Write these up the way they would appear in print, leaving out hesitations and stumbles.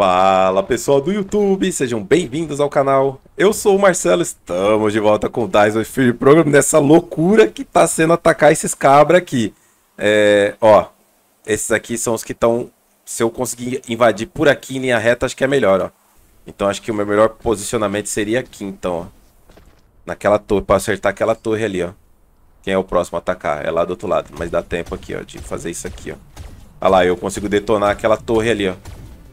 Fala pessoal do YouTube, sejam bem-vindos ao canal. Eu sou o Marcelo, estamos de volta com o Daiso Free Program nessa loucura que tá sendo atacar esses cabras aqui. Ó, esses aqui são os que estão. Se eu conseguir invadir por aqui em linha reta, acho que é melhor, ó. Então acho que o meu melhor posicionamento seria aqui, então, ó. Naquela torre, pra acertar aquela torre ali, ó. Quem é o próximo a atacar? É lá do outro lado, mas dá tempo aqui, ó, de fazer isso aqui, ó. Olha lá, eu consigo detonar aquela torre ali, ó.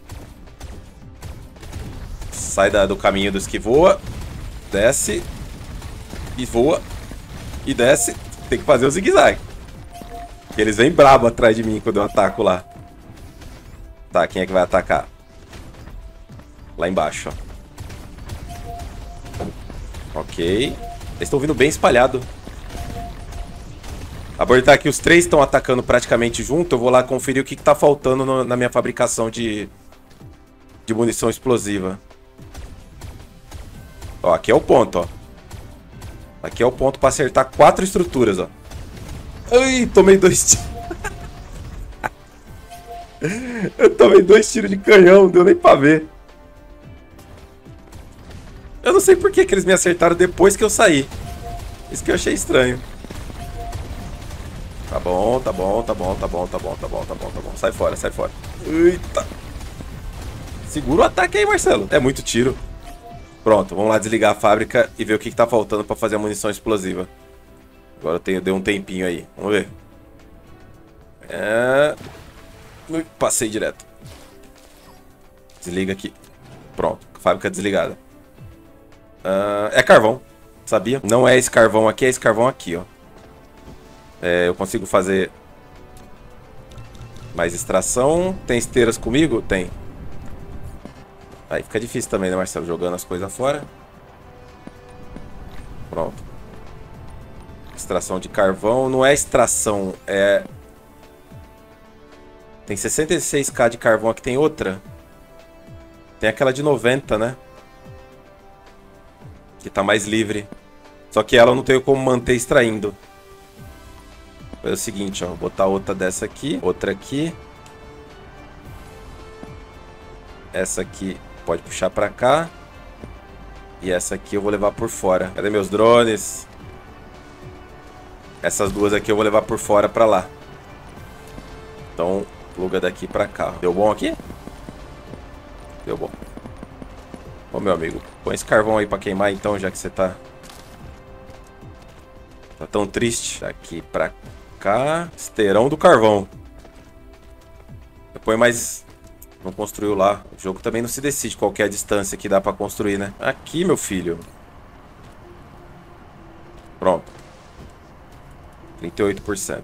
Sai do caminho dos que voa. Desce. E voa. E desce. Tem que fazer o zigue-zague. Porque eles vêm brabo atrás de mim quando eu ataco lá. Tá, quem é que vai atacar? Lá embaixo, ó. Ok. Eles estão vindo bem espalhado. Aproveitar que os três estão atacando praticamente junto, eu vou lá conferir o que tá faltando na minha fabricação de munição explosiva. Ó, aqui é o ponto, ó. Aqui é o ponto pra acertar 4 estruturas, ó. Ai, tomei 2 tiros. Eu tomei 2 tiros de canhão, não deu nem pra ver. Eu não sei por que eles me acertaram depois que eu saí. Isso que eu achei estranho. Tá bom, tá bom, tá bom, tá bom, tá bom, tá bom, tá bom, tá bom. Sai fora, sai fora. Eita. Segura o ataque aí, Marcelo. É muito tiro. Pronto, vamos lá desligar a fábrica e ver o que tá faltando pra fazer a munição explosiva. Agora eu dei um tempinho aí. Vamos ver. Passei direto. Desliga aqui. Pronto, fábrica desligada. É carvão, sabia? Não é esse carvão aqui, é esse carvão aqui, ó. Eu consigo fazer mais extração. Tem esteiras comigo? Tem. Aí fica difícil também, né, Marcelo? Jogando as coisas fora. Pronto. Extração de carvão. Não é extração, é... Tem 66k de carvão aqui. Tem outra. Tem aquela de 90, né? Que tá mais livre. Só que ela eu não tenho como manter extraindo. É o seguinte, ó. Vou botar outra dessa aqui. Outra aqui. Essa aqui pode puxar pra cá. E essa aqui eu vou levar por fora. Cadê meus drones? Essas duas aqui eu vou levar por fora pra lá. Então, pluga daqui pra cá. Deu bom aqui? Deu bom. Ô, meu amigo, põe esse carvão aí pra queimar então, já que você tá tão triste. Daqui pra cá. Esteirão do carvão. Põe mais... Não construiu lá. O jogo também não se decide qual que é a distância que dá pra construir, né? Aqui, meu filho. Pronto. 38%.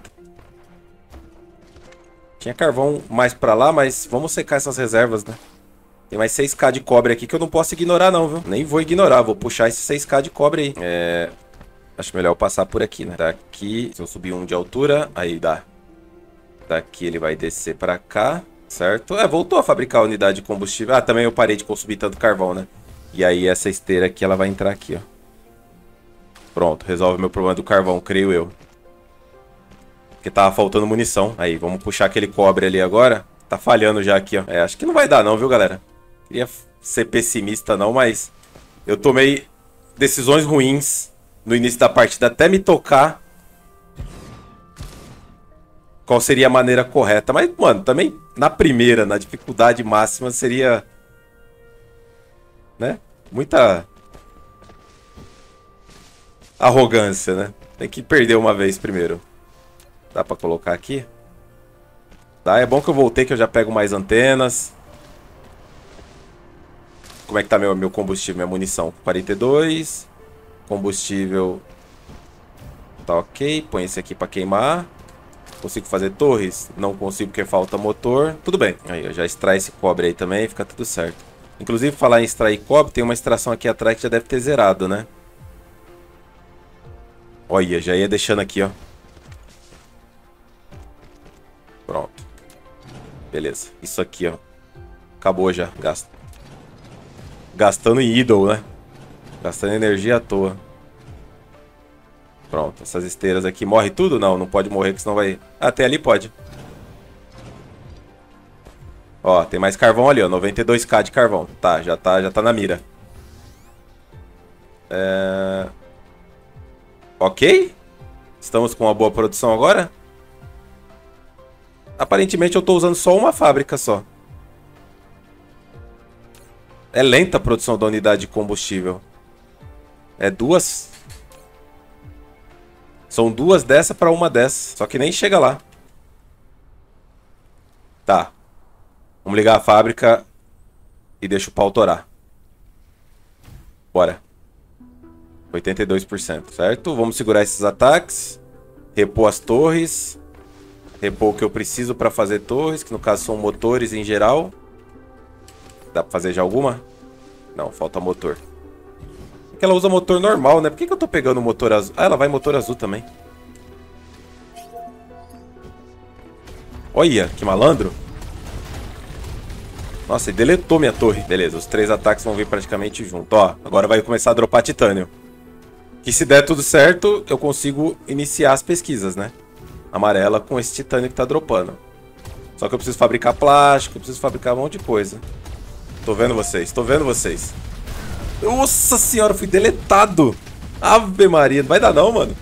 Tinha carvão mais pra lá, mas vamos secar essas reservas, né? Tem mais 6k de cobre aqui que eu não posso ignorar não, viu? Nem vou ignorar, vou puxar esse 6k de cobre aí. Acho melhor eu passar por aqui, né? Daqui, se eu subir 1 de altura, aí dá. Daqui ele vai descer pra cá, certo? Voltou a fabricar a unidade de combustível. Ah, também eu parei de consumir tanto carvão, né? E aí essa esteira aqui, ela vai entrar aqui, ó. Pronto, resolve meu problema do carvão, creio eu. Porque tava faltando munição. Aí, vamos puxar aquele cobre ali agora. Tá falhando já aqui, ó. Acho que não vai dar não, viu, galera? Queria ser pessimista não, mas eu tomei decisões ruins no início da partida até me tocar qual seria a maneira correta. Mas, mano, também na primeira, na dificuldade máxima, seria, né? Muita arrogância, né? Tem que perder uma vez primeiro. Dá pra colocar aqui? Tá, é bom que eu voltei, que eu já pego mais antenas. Como é que tá meu combustível, minha munição? 42. Combustível. Tá ok. Põe esse aqui pra queimar. Consigo fazer torres? Não consigo porque falta motor. Tudo bem. Aí, eu já extrai esse cobre aí também, fica tudo certo. Inclusive, falar em extrair cobre, tem uma extração aqui atrás que já deve ter zerado, né? Olha, já ia deixando aqui, ó. Pronto. Beleza. Isso aqui, ó. Acabou já. Gastando em idle, né? Gastando energia à toa. Pronto. Essas esteiras aqui. Morre tudo? Não, não pode morrer, que senão vai... Até ali pode. Ó, tem mais carvão ali, ó. 92k de carvão. Tá, já tá na mira. Ok. Estamos com uma boa produção agora. Aparentemente eu tô usando só uma fábrica só. É lenta a produção da unidade de combustível. É duas. São duas dessa para uma dessa. Só que nem chega lá. Tá. Vamos ligar a fábrica e deixa o pau torar. Bora. 82%, certo? Vamos segurar esses ataques. Repor as torres. Repor o que eu preciso para fazer torres, que no caso são motores em geral. Dá pra fazer já alguma? Não, falta motor. Porque ela usa motor normal, né? Por que eu tô pegando motor azul? Ah, ela vai motor azul também. Olha, que malandro. Nossa, ele deletou minha torre. Beleza, os 3 ataques vão vir praticamente junto. Ó, agora vai começar a dropar titânio. Que se der tudo certo, eu consigo iniciar as pesquisas, né? Amarela com esse titânio que tá dropando. Só que eu preciso fabricar plástico, eu preciso fabricar um monte de coisa. Tô vendo vocês, tô vendo vocês. Nossa senhora, fui deletado. Ave Maria, não vai dar não, mano.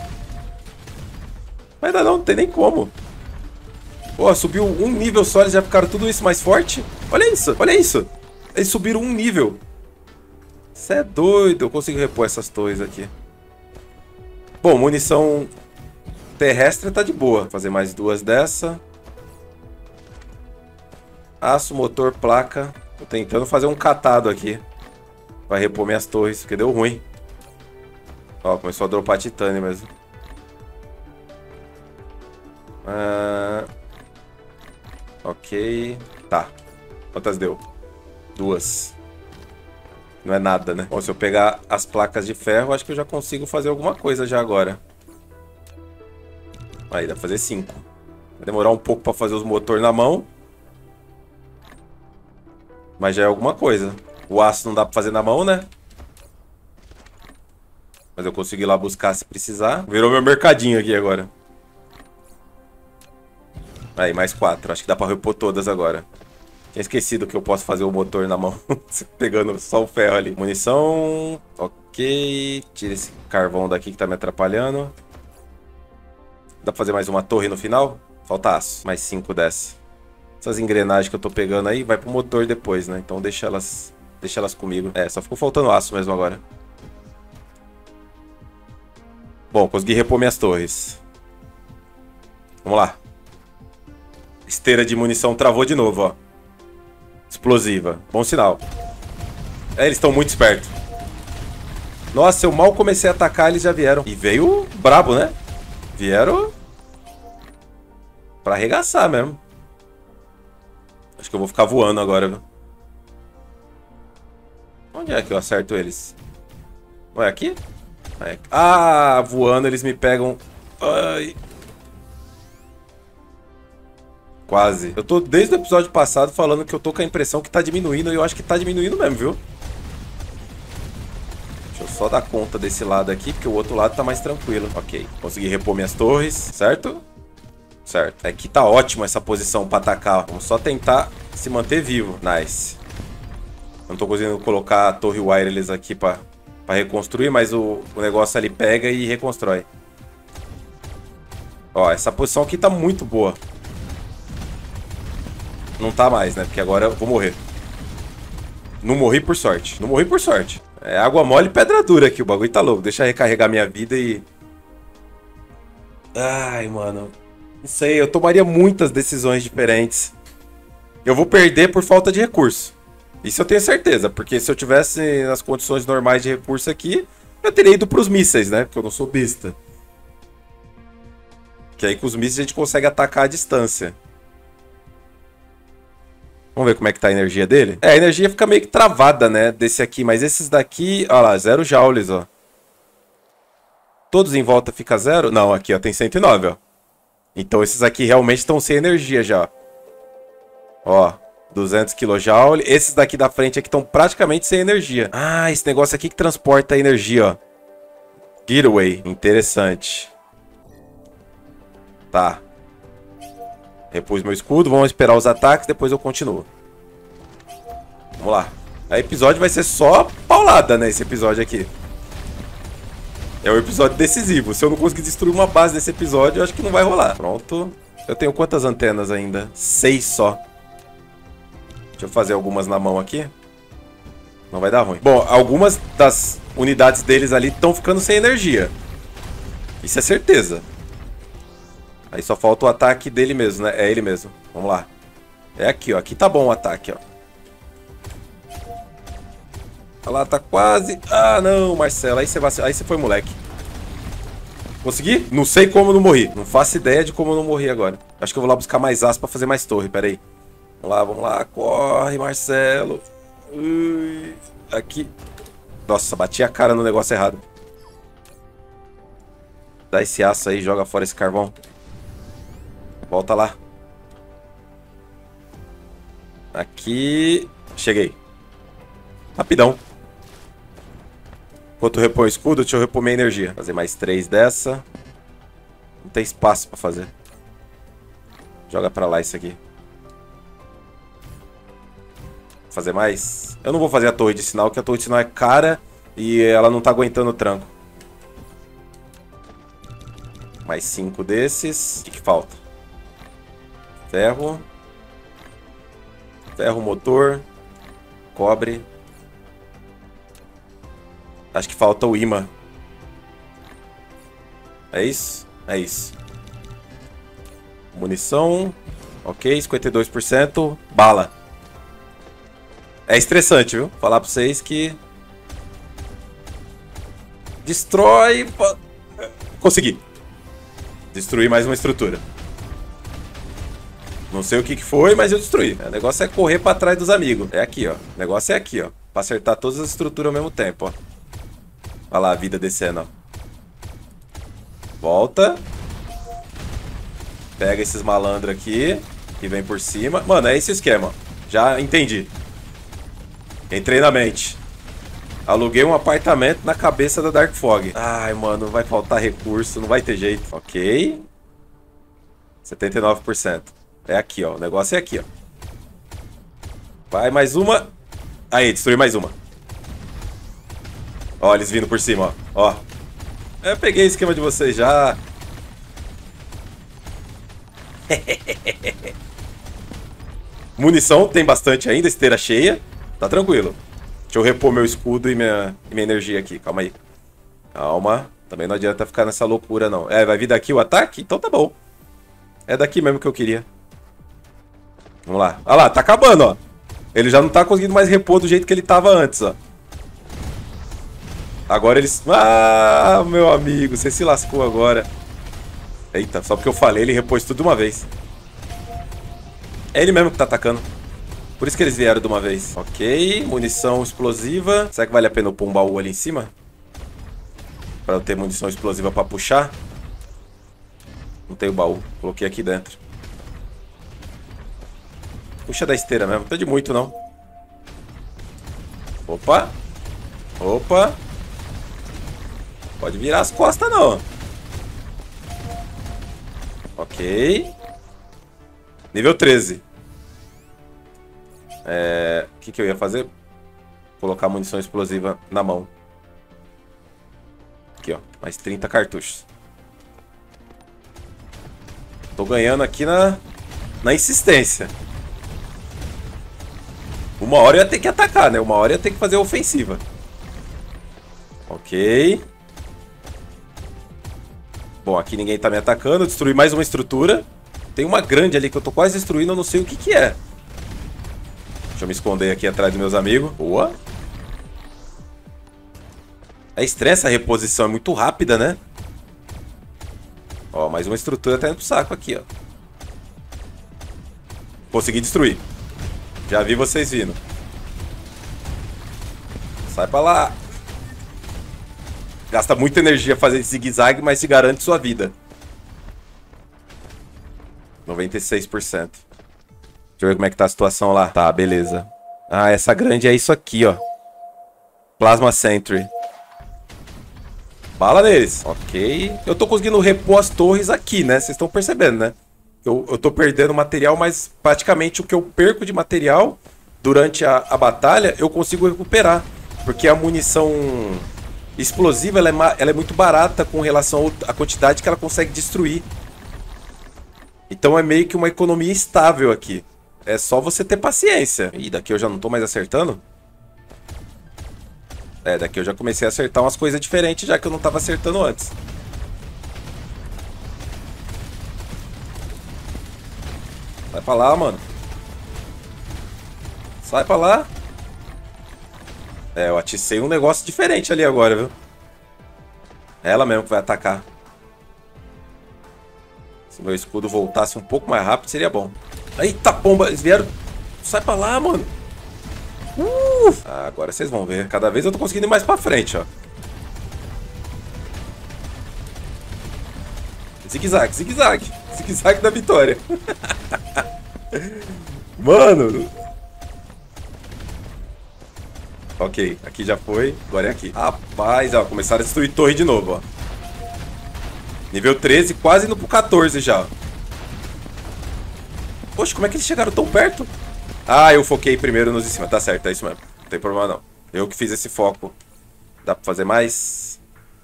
Vai dar não, não tem nem como. Pô, subiu um nível só, eles já ficaram tudo isso mais forte. Olha isso, olha isso. Eles subiram um nível. Você é doido, eu consigo repor essas torres aqui. Bom, munição terrestre tá de boa. Vou fazer mais 2 dessa. Aço, motor, placa. Tô tentando fazer um catado aqui. Vai repor minhas torres, porque deu ruim. Ó, começou a dropar titânio mesmo. Ok. Tá. Quantas deu? 2. Não é nada, né? Bom, se eu pegar as placas de ferro, acho que eu já consigo fazer alguma coisa já agora. Aí, dá pra fazer 5. Vai demorar um pouco pra fazer os motores na mão. Mas já é alguma coisa. O aço não dá pra fazer na mão, né? Mas eu consigo ir lá buscar se precisar. Virou meu mercadinho aqui agora. Aí, mais 4. Acho que dá pra repor todas agora. Tinha esquecido que eu posso fazer o motor na mão. Pegando só o ferro ali. Munição. Ok. Tira esse carvão daqui que tá me atrapalhando. Dá pra fazer mais uma torre no final? Falta aço. Mais 5 dessa. Essas engrenagens que eu tô pegando aí vai pro motor depois, né? Então deixa elas comigo. É, só ficou faltando aço mesmo agora. Bom, consegui repor minhas torres. Vamos lá. Esteira de munição travou de novo, ó. Explosiva. Bom sinal. É, eles estão muito espertos. Nossa, eu mal comecei a atacar, eles já vieram. E veio brabo, né? Vieram pra arregaçar mesmo. Acho que eu vou ficar voando agora, viu? Onde é que eu acerto eles? Não é aqui? Ah, voando eles me pegam. Ai. Quase. Eu tô desde o episódio passado falando que eu tô com a impressão que tá diminuindo. E eu acho que tá diminuindo mesmo, viu? Deixa eu só dar conta desse lado aqui, porque o outro lado tá mais tranquilo. Ok. Consegui repor minhas torres, certo? Certo. Aqui tá ótimo essa posição pra atacar. Vamos só tentar se manter vivo. Nice. Não tô conseguindo colocar a torre wireless aqui pra reconstruir, mas o negócio ali pega e reconstrói. Ó, essa posição aqui tá muito boa. Não tá mais, né? Porque agora eu vou morrer. Não morri por sorte. Não morri por sorte. É água mole e pedra dura aqui. O bagulho tá louco. Deixa eu recarregar minha vida e... Ai, mano. Não sei, eu tomaria muitas decisões diferentes. Eu vou perder por falta de recurso. Isso eu tenho certeza. Porque se eu tivesse nas condições normais de recurso aqui, eu teria ido pros mísseis, né? Porque eu não sou besta. Que aí com os mísseis a gente consegue atacar à distância. Vamos ver como é que tá a energia dele. É, a energia fica meio que travada, né? Desse aqui. Mas esses daqui... Olha lá, 0 joules, ó. Todos em volta fica 0? Não, aqui, ó, tem 109, ó. Então esses aqui realmente estão sem energia já. Ó, 200 kJ. Esses daqui da frente aqui estão praticamente sem energia. Ah, esse negócio aqui que transporta a energia, ó. Getaway. Interessante. Tá. Repus meu escudo, vamos esperar os ataques, depois eu continuo. Vamos lá. O episódio vai ser só paulada, né, esse episódio aqui. É o episódio decisivo. Se eu não conseguir destruir uma base nesse episódio, eu acho que não vai rolar. Pronto. Eu tenho quantas antenas ainda? 6 só. Deixa eu fazer algumas na mão aqui. Não vai dar ruim. Bom, algumas das unidades deles ali estão ficando sem energia. Isso é certeza. Aí só falta o ataque dele mesmo, né? É ele mesmo. Vamos lá. É aqui, ó. Aqui tá bom o ataque, ó. Olha lá, tá quase... Ah, não, Marcelo. Aí você foi moleque. Consegui? Não sei como eu não morri. Não faço ideia de como eu não morri agora. Acho que eu vou lá buscar mais aço pra fazer mais torre. Pera aí. Vamos lá. Corre, Marcelo. Ui. Aqui. Nossa, bati a cara no negócio errado. Dá esse aço aí, joga fora esse carvão. Volta lá. Aqui. Cheguei. Rapidão. Enquanto eu repor o escudo, deixa eu repor minha energia. Fazer mais 3 dessa. Não tem espaço pra fazer. Joga pra lá isso aqui. Fazer mais? Eu não vou fazer a torre de sinal, porque a torre de sinal é cara e ela não tá aguentando o tranco. Mais 5 desses. O que falta? Ferro. Ferro, motor. Cobre. Acho que falta o imã. É isso? É isso. Munição. Ok, 52%. Bala. É estressante, viu? Falar pra vocês que... Destrói... Consegui. Destruir mais uma estrutura. Não sei o que foi, mas eu destruí. O negócio é correr pra trás dos amigos. É aqui, ó. O negócio é aqui, ó. Pra acertar todas as estruturas ao mesmo tempo, ó. Olha lá a vida descendo, ó. Volta. Pega esses malandros aqui. Que vem por cima. Mano, é esse o esquema. Já entendi. Entrei na mente. Aluguei um apartamento na cabeça da Dark Fog. Ai, mano, vai faltar recurso. Não vai ter jeito. Ok. 79%. É aqui, ó. O negócio é aqui, ó. Vai, mais uma. Aí, destruí mais uma. Ó, eles vindo por cima, ó. Ó. Eu peguei o esquema de vocês já. Munição tem bastante ainda, esteira cheia. Tá tranquilo. Deixa eu repor meu escudo e minha energia aqui. Calma aí. Calma. Também não adianta ficar nessa loucura, não. É, vai vir daqui o ataque? Então tá bom. É daqui mesmo que eu queria. Vamos lá. Olha lá, tá acabando, ó. Ele já não tá conseguindo mais repor do jeito que ele tava antes, ó. Agora eles... Ah, meu amigo, você se lascou agora. Eita, só porque eu falei, ele repôs tudo de uma vez. É ele mesmo que tá atacando. Por isso que eles vieram de uma vez. Ok, munição explosiva. Será que vale a pena eu pôr um baú ali em cima? Pra eu ter munição explosiva pra puxar? Não tem o baú, coloquei aqui dentro. Puxa da esteira mesmo, não tá de muito não. Opa. Opa. Pode virar as costas não. Ok. Nível 13. O que eu ia fazer? Colocar munição explosiva na mão. Aqui, ó. Mais 30 cartuchos. Tô ganhando aqui na insistência. Uma hora eu ia ter que atacar, né? Uma hora eu ia ter que fazer a ofensiva. Ok. Bom, aqui ninguém tá me atacando. Eu destruí mais uma estrutura. Tem uma grande ali que eu tô quase destruindo. Eu não sei o que que é. Deixa eu me esconder aqui atrás dos meus amigos. Boa. É estranha essa reposição. É muito rápida, né? Ó, mais uma estrutura tá indo pro saco aqui, ó. Consegui destruir. Já vi vocês vindo. Sai pra lá. Gasta muita energia fazer zigue-zague, mas se garante sua vida. 96%. Deixa eu ver como é que tá a situação lá. Tá, beleza. Ah, essa grande é isso aqui, ó. Plasma Sentry. Bala neles. Ok. Eu tô conseguindo repor as torres aqui, né? Vocês estão percebendo, né? Eu tô perdendo material, mas praticamente o que eu perco de material durante a batalha, eu consigo recuperar. Porque a munição explosiva, ela é muito barata com relação à quantidade que ela consegue destruir. Então é meio que uma economia estável aqui. É só você ter paciência. Ih, daqui eu já não tô mais acertando? É, daqui eu já comecei a acertar umas coisas diferentes, já que eu não tava acertando antes. Sai pra lá, mano. Sai pra lá. É, eu aticei um negócio diferente ali agora, viu? É ela mesmo que vai atacar. Se meu escudo voltasse um pouco mais rápido, seria bom. Eita, pomba! Eles vieram... Sai pra lá, mano. Ah, agora vocês vão ver. Cada vez eu tô conseguindo ir mais pra frente, ó. Zigue-zague, zigue-zague. Zigue-zague da vitória. Mano. Ok, aqui já foi. Agora é aqui. Rapaz, ó, começaram a destruir torre de novo, ó. Nível 13, quase indo pro 14 já. Poxa, como é que eles chegaram tão perto? Ah, eu foquei primeiro nos de cima. Tá certo, é isso mesmo. Não tem problema não. Eu que fiz esse foco. Dá pra fazer mais?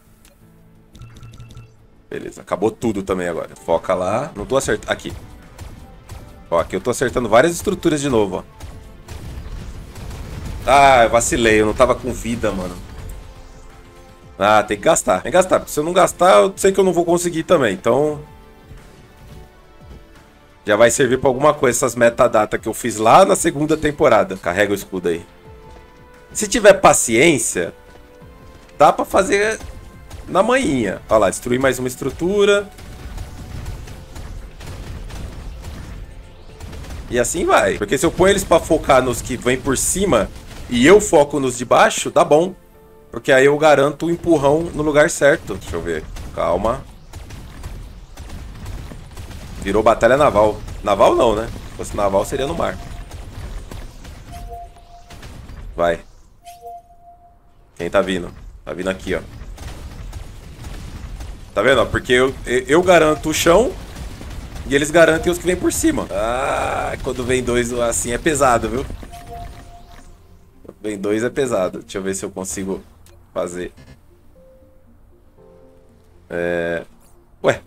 Beleza, acabou tudo também agora. Foca lá. Não tô acertando. Aqui. Ó, aqui eu tô acertando várias estruturas de novo, ó. Ah, eu vacilei. Eu não tava com vida, mano. Ah, tem que gastar. Tem que gastar. Porque se eu não gastar, eu sei que eu não vou conseguir também. Então... já vai servir pra alguma coisa essas metadata que eu fiz lá na segunda temporada. Carrega o escudo aí. Se tiver paciência, dá pra fazer na manhinha. Olha lá, destruir mais uma estrutura. E assim vai. Porque se eu ponho eles pra focar nos que vêm por cima e eu foco nos de baixo, dá bom. Porque aí eu garanto o empurrão no lugar certo. Deixa eu ver. Calma. Virou batalha naval. Naval não, né? Se fosse naval seria no mar. Vai. Quem tá vindo? Tá vindo aqui, ó. Tá vendo? Ó? Porque eu garanto o chão e eles garantem os que vêm por cima. Ah, quando vem dois assim é pesado, viu? Quando vem dois é pesado. Deixa eu ver se eu consigo fazer. Ué.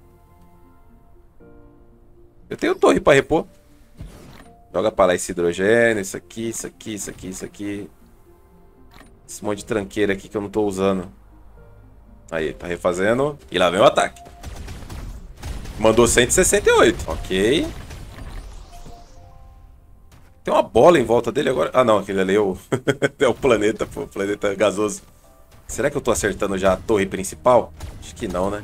Eu tenho torre pra repor. Joga pra lá esse hidrogênio, isso aqui, isso aqui, isso aqui, isso aqui. Esse monte de tranqueira aqui que eu não tô usando. Aí, tá refazendo. E lá vem o ataque. Mandou 168. Ok. Tem uma bola em volta dele agora. Ah, não. Aquele ali é o, é o planeta, pô. O planeta gasoso. Será que eu tô acertando já a torre principal? Acho que não, né?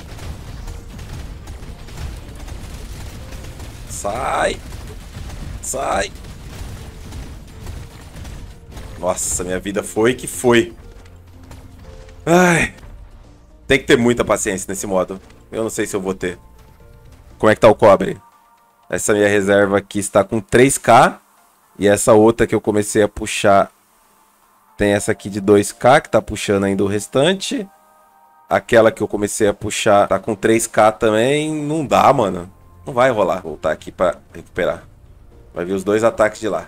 Sai. Sai. Nossa, minha vida foi que foi. Ai. Tem que ter muita paciência nesse modo. Eu não sei se eu vou ter. Como é que tá o cobre? Essa minha reserva aqui está com 3k. E essa outra que eu comecei a puxar... tem essa aqui de 2k, que tá puxando ainda o restante. Aquela que eu comecei a puxar tá com 3k também. Não dá, mano. Não vai rolar. Vou voltar aqui pra recuperar. Vai vir os dois ataques de lá.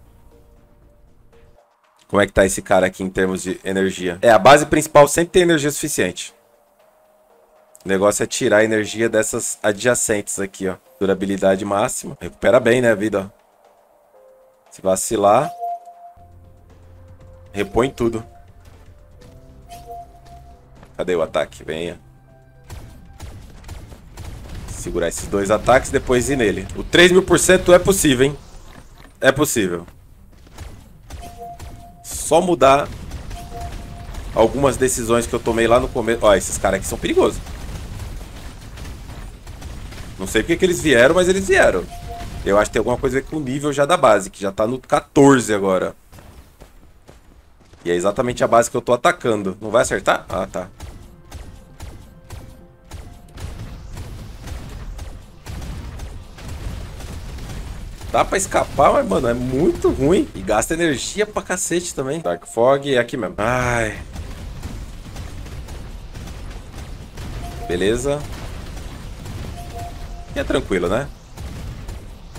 Como é que tá esse cara aqui em termos de energia? É, a base principal sempre tem energia suficiente. O negócio é tirar a energia dessas adjacentes aqui, ó. Durabilidade máxima. Recupera bem, né, a vida, ó. Se vacilar... repõe tudo. Cadê o ataque? Venha. Segurar esses dois ataques e depois ir nele. O 3.000% é possível, hein? É possível. Só mudar algumas decisões que eu tomei lá no começo. Ó, esses caras aqui são perigosos. Não sei porque que eles vieram, mas eles vieram. Eu acho que tem alguma coisa a ver com o nível já da base, que já tá no 14 agora. E é exatamente a base que eu tô atacando. Não vai acertar? Ah, tá. Dá pra escapar, mas, mano, é muito ruim. E gasta energia pra cacete também. Dark Fog é aqui mesmo. Ai. Beleza. E é tranquilo, né?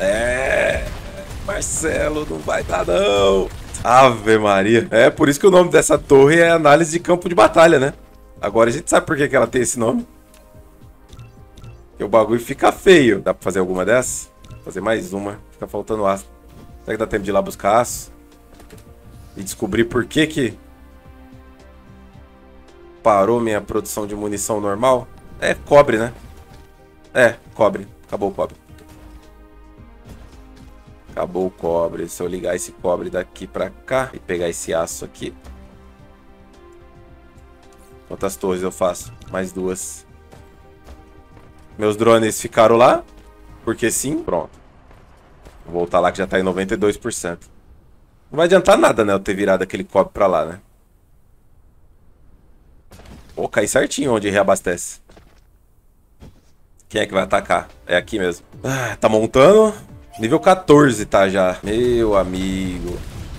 É, Marcelo, não vai dar não. Ave Maria. É por isso que o nome dessa torre é análise de campo de batalha, né? Agora a gente sabe por que ela tem esse nome. Porque o bagulho fica feio. Dá pra fazer alguma dessas? Fazer mais uma. Fica faltando aço. Será que dá tempo de ir lá buscar aço? E descobrir por que parou minha produção de munição normal? É cobre, né? É, cobre. Acabou o cobre. Acabou o cobre. Se eu ligar esse cobre daqui pra cá e pegar esse aço aqui. Quantas torres eu faço? Mais 2. Meus drones ficaram lá. Porque sim. Pronto. Vou voltar lá que já tá em 92%. Não vai adiantar nada, né? Eu ter virado aquele cobre pra lá, né? Pô, caí certinho onde reabastece. Quem é que vai atacar? É aqui mesmo. Ah, tá montando. Nível 14 tá já. Meu amigo.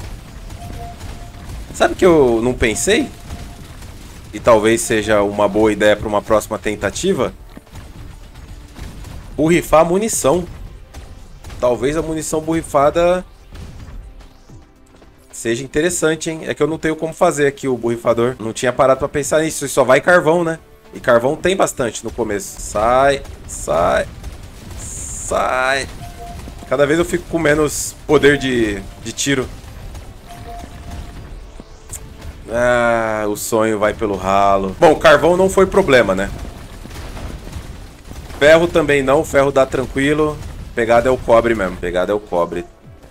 Sabe que eu não pensei? E talvez seja uma boa ideia para uma próxima tentativa? Borrifar a munição. Talvez a munição borrifada seja interessante, hein? É que eu não tenho como fazer aqui o borrifador. Não tinha parado para pensar nisso. Só vai carvão, né? E carvão tem bastante no começo. Sai, sai, sai. Cada vez eu fico com menos poder de tiro. Ah, o sonho vai pelo ralo. Bom, carvão não foi problema, né? Ferro também não. Ferro dá tranquilo. Pegada é o cobre mesmo. Pegada é o cobre.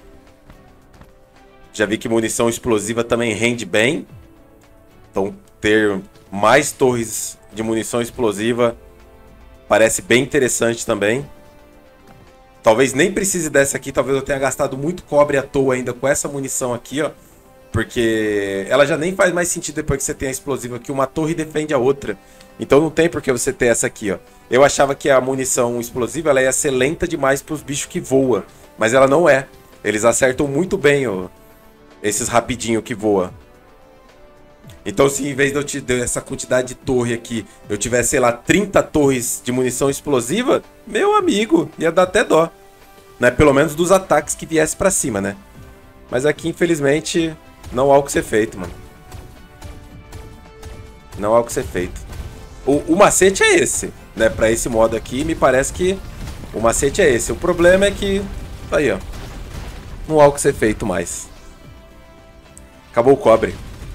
Já vi que munição explosiva também rende bem. Então ter mais torres de munição explosiva parece bem interessante também. Talvez nem precise dessa aqui. Talvez eu tenha gastado muito cobre à toa ainda com essa munição aqui, ó. Porque ela já nem faz mais sentido depois que você tem a explosiva aqui. Uma torre defende a outra. Então não tem por que você ter essa aqui, ó. Eu achava que a munição explosiva ela ia ser lenta demais para os bichos que voam. Mas ela não é. Eles acertam muito bem, ó, esses rapidinho que voam. Então se em vez de eu te dar essa quantidade de torre aqui, eu tivesse, sei lá, 30 torres de munição explosiva, meu amigo, ia dar até dó. Né? Pelo menos dos ataques que viesse pra cima, né? Mas aqui, infelizmente, não há o que ser feito, mano. Não há o que ser feito. O macete é esse, né? Pra esse modo aqui, me parece que o macete é esse. O problema é que... Aí, ó. Não há o que ser feito mais. Acabou o cobre.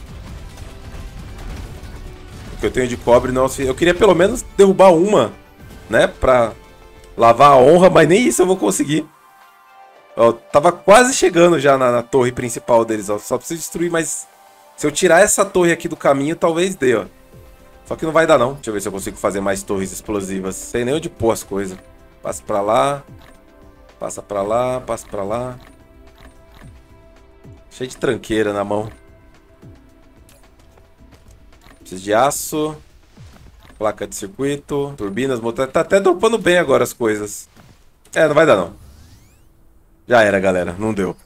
O que eu tenho de cobre não... Eu queria pelo menos derrubar uma, né? Pra lavar a honra, mas nem isso eu vou conseguir. Ó, tava quase chegando já na torre principal deles, ó. Só preciso destruir, mas... Se eu tirar essa torre aqui do caminho, talvez dê, ó. Só que não vai dar, não. Deixa eu ver se eu consigo fazer mais torres explosivas. Não sei nem onde pôr as coisas. Passa pra lá. Passa pra lá, passa pra lá. Cheio de tranqueira na mão. Preciso de aço. Placa de circuito. Turbinas, motor. Tá até dropando bem agora as coisas. É, não vai dar, não. Já era, galera. Não deu.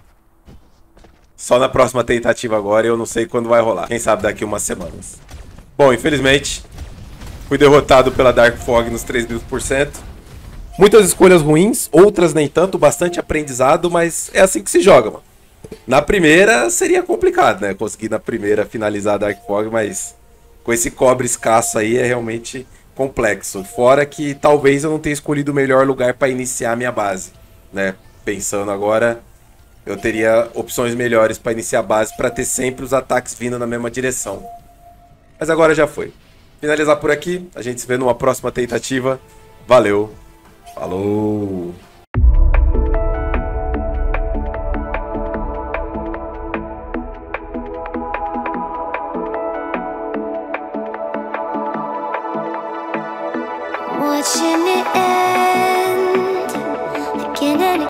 Só na próxima tentativa agora e eu não sei quando vai rolar. Quem sabe daqui umas semanas. Bom, infelizmente, fui derrotado pela Dark Fog nos 3.000%. Muitas escolhas ruins, outras nem tanto, bastante aprendizado, mas é assim que se joga, mano. Na primeira seria complicado, né? Conseguir na primeira finalizar a Dark Fog, mas com esse cobre escasso aí é realmente complexo. Fora que talvez eu não tenha escolhido o melhor lugar para iniciar a minha base, né? Pensando agora, eu teria opções melhores para iniciar a base para ter sempre os ataques vindo na mesma direção. Mas agora já foi. Finalizar por aqui. A gente se vê numa próxima tentativa. Valeu. Falou.